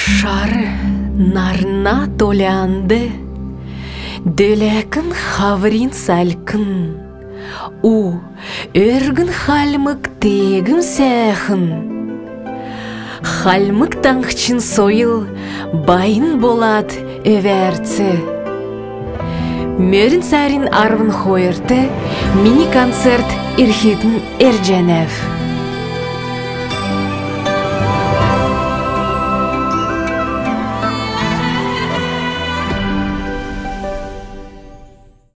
Шары нарна толянды, дөлекін хаврин салкын. Өргін халмык тегім сәхін. Халмык таңқчын сойыл, байын болат өверці. Мөрін сәрін арвын хойырты, мини-концерт ирхетін Эрженев.